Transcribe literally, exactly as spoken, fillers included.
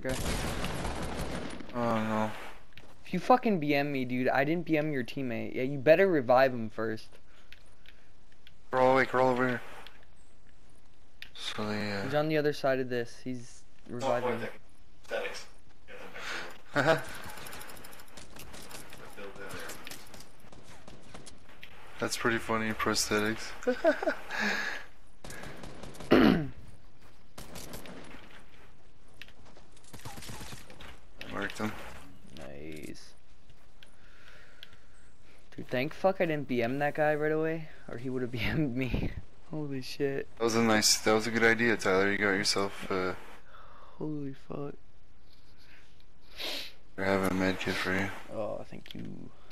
guy. Oh no. If you fucking B M me, dude, I didn't B M your teammate. Yeah, you better revive him first. Roll away, roll over here. So they, uh... He's on the other side of this. He's reviving him. Haha. That's pretty funny, prosthetics. Marked him. Nice. Dude, thank fuck I didn't B M that guy right away, or he would have B M'd me. Holy shit. That was a nice, that was a good idea, Tyler. You got yourself, uh... Holy fuck. I have a med kit for you. Oh, thank you.